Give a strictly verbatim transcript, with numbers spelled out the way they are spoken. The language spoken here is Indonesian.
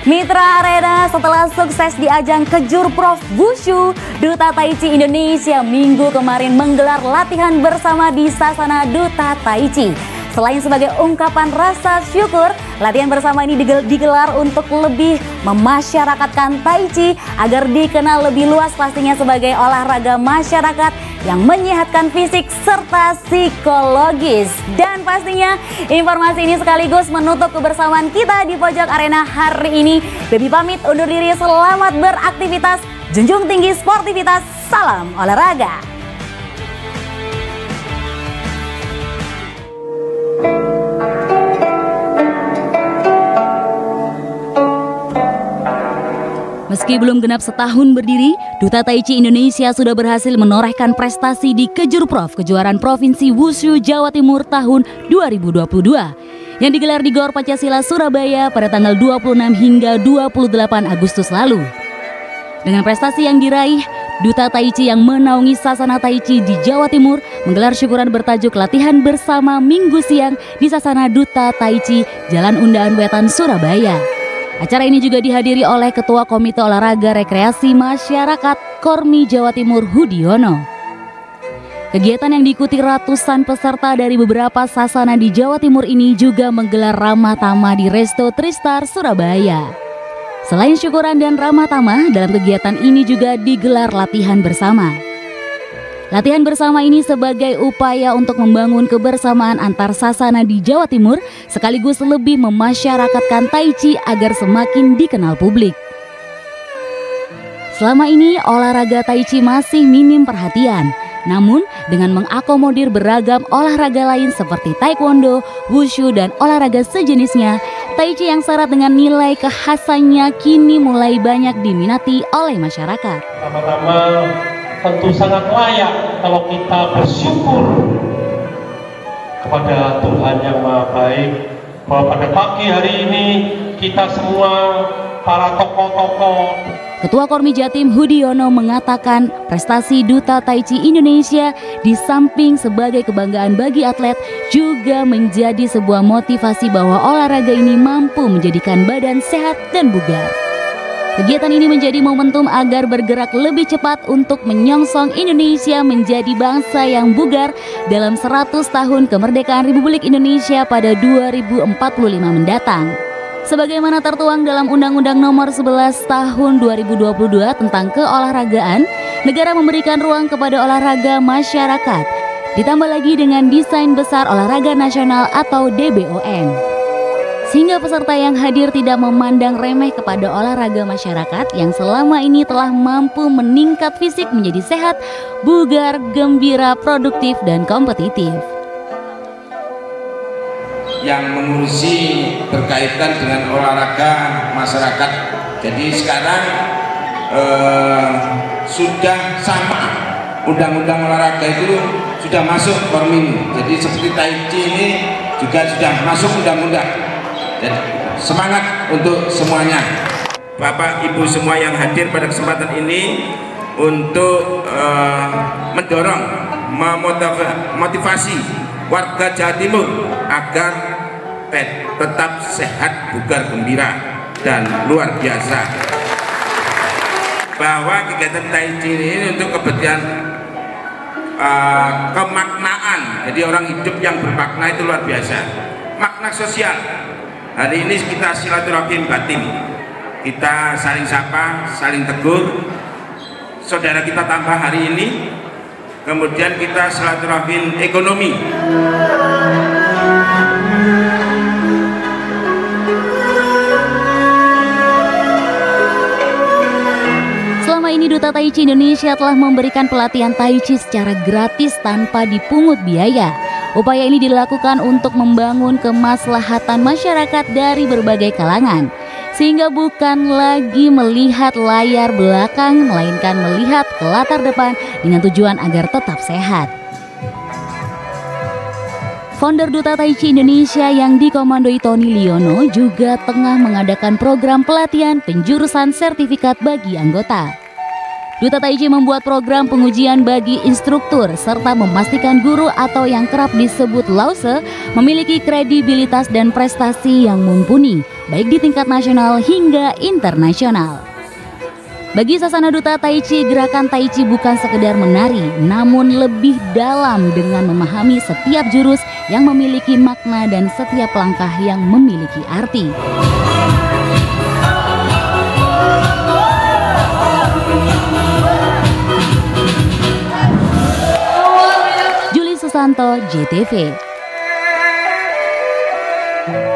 Mitra Arena setelah sukses di ajang Kejur Prof Wushu, Duta Tai Chi Indonesia minggu kemarin menggelar latihan bersama di Sasana Duta Tai Chi. Selain sebagai ungkapan rasa syukur, latihan bersama ini digelar untuk lebih memasyarakatkan Tai Chi agar dikenal lebih luas pastinya sebagai olahraga masyarakat yang menyehatkan fisik serta psikologis. Dan pastinya informasi ini sekaligus menutup kebersamaan kita di Pojok Arena hari ini. Baby pamit undur diri, selamat beraktivitas, junjung tinggi sportivitas, salam olahraga. Meski belum genap setahun berdiri, Duta Tai Chi Indonesia sudah berhasil menorehkan prestasi di Kejur Prof Kejuaraan Provinsi Wushu Jawa Timur tahun dua ribu dua puluh dua yang digelar di Gor Pancasila Surabaya pada tanggal dua puluh enam hingga dua puluh delapan Agustus lalu. Dengan prestasi yang diraih, Duta Tai Chi yang menaungi Sasana Tai Chi di Jawa Timur menggelar syukuran bertajuk latihan bersama Minggu siang di Sasana Duta Tai Chi Jalan Undaan Wetan, Surabaya. Acara ini juga dihadiri oleh Ketua Komite Olahraga Rekreasi Masyarakat Kormi Jawa Timur Hudiono. Kegiatan yang diikuti ratusan peserta dari beberapa sasana di Jawa Timur ini juga menggelar ramah tamah di Resto Tristar Surabaya. Selain syukuran dan ramah tamah, dalam kegiatan ini juga digelar latihan bersama. Latihan bersama ini sebagai upaya untuk membangun kebersamaan antar sasana di Jawa Timur sekaligus lebih memasyarakatkan Tai Chi agar semakin dikenal publik. Selama ini olahraga Tai Chi masih minim perhatian. Namun dengan mengakomodir beragam olahraga lain seperti Taekwondo, Wushu dan olahraga sejenisnya, Tai Chi yang syarat dengan nilai kekhasannya kini mulai banyak diminati oleh masyarakat. Pertama-tama tentu sangat layak kalau kita bersyukur kepada Tuhan yang Maha Baik bahwa pada pagi hari ini kita semua para tokoh-tokoh. Ketua Kormi Jatim Hudiono mengatakan prestasi Duta Tai Chi Indonesia di samping sebagai kebanggaan bagi atlet juga menjadi sebuah motivasi bahwa olahraga ini mampu menjadikan badan sehat dan bugar. Kegiatan ini menjadi momentum agar bergerak lebih cepat untuk menyongsong Indonesia menjadi bangsa yang bugar dalam seratus tahun kemerdekaan Republik Indonesia pada dua ribu empat puluh lima mendatang. Sebagaimana tertuang dalam Undang-Undang Nomor sebelas Tahun dua ribu dua puluh dua tentang keolahragaan, negara memberikan ruang kepada olahraga masyarakat. Ditambah lagi dengan desain besar olahraga nasional atau D B O N. Sehingga peserta yang hadir tidak memandang remeh kepada olahraga masyarakat yang selama ini telah mampu meningkat fisik menjadi sehat, bugar, gembira, produktif, dan kompetitif. Yang mengurusi berkaitan dengan olahraga masyarakat. Jadi sekarang eh, sudah sama undang-undang olahraga itu sudah masuk Kormi. Jadi seperti Tai Chi ini juga sudah masuk undang-undang. Jadi semangat untuk semuanya. Bapak Ibu semua yang hadir pada kesempatan ini untuk uh, mendorong, memotivasi warga Jawa Timur agar tetap sehat, bugar, gembira, dan luar biasa. Bahwa kegiatan Tai Chi ini untuk kepentingan uh, kemaknaan. Jadi orang hidup yang bermakna itu luar biasa. Makna sosial. Hari ini kita silaturahim batin, kita saling sapa, saling tegur, saudara kita tambah hari ini, kemudian kita silaturahim ekonomi. Selama ini Duta Tai Chi Indonesia telah memberikan pelatihan Tai Chi secara gratis tanpa dipungut biaya. Upaya ini dilakukan untuk membangun kemaslahatan masyarakat dari berbagai kalangan, sehingga bukan lagi melihat layar belakang, melainkan melihat ke latar depan dengan tujuan agar tetap sehat. Founder Duta Tai Chi Indonesia yang dikomandoi Tony Liono juga tengah mengadakan program pelatihan penjurusan sertifikat bagi anggota. Duta Tai Chi membuat program pengujian bagi instruktur serta memastikan guru atau yang kerap disebut lause memiliki kredibilitas dan prestasi yang mumpuni, baik di tingkat nasional hingga internasional. Bagi sasana Duta Tai Chi, gerakan Tai Chi bukan sekedar menari, namun lebih dalam dengan memahami setiap jurus yang memiliki makna dan setiap langkah yang memiliki arti. Juli Susanto, J T V.